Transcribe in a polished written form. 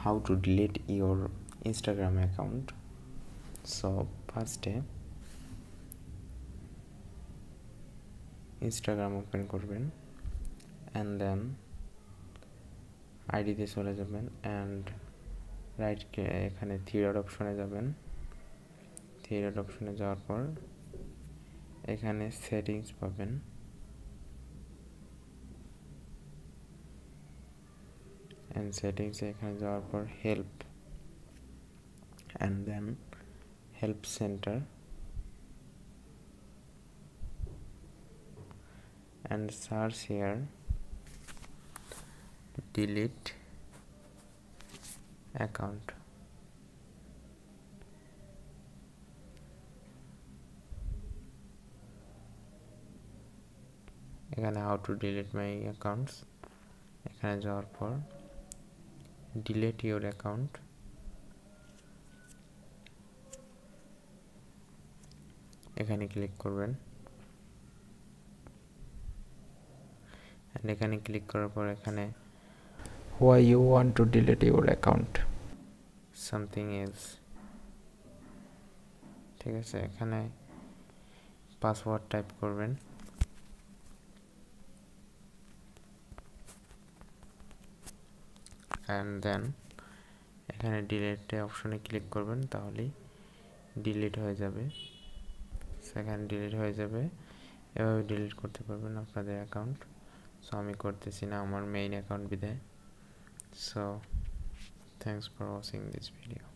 how to delete your Instagram account. So first Instagram open করবেন and then ID তে চলে যাবেন and right এখানে থ্রি ডট অপশনে যাবেন। থ্রি ডট অপশনে যাওয়ার পর এখানে সেটিংস পাবেন, and settings এখানে যাওয়ার পর help and then help center and search here delete account। এখানে how to delete my accounts এখানে যাওয়ার পর delete your account এখানে ক্লিক করবেন and এখানে ক্লিক করার পর এখানে why you want to delete your account something else, ঠিক আছে। এখানে পাসওয়ার্ড টাইপ করবেন and then এখানে ডিলিট অপশনে ক্লিক করবেন, তাহলেই ডিলিট হয়ে যাবে। সেখানে ডিলিট হয়ে যাবে, এভাবে ডিলিট করতে পারবেন আপনাদের অ্যাকাউন্ট। সো আমি করতেছি না, আমার মেইন অ্যাকাউন্ট বিধায়। So thanks for watching this video.